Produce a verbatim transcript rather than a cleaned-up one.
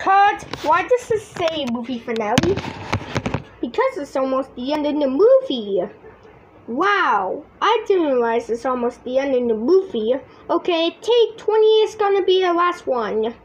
Cut! Why does it say movie finale? Because it's almost the end of the movie. Wow, I didn't realize it's almost the end of the movie. Okay, take twenty is gonna be the last one.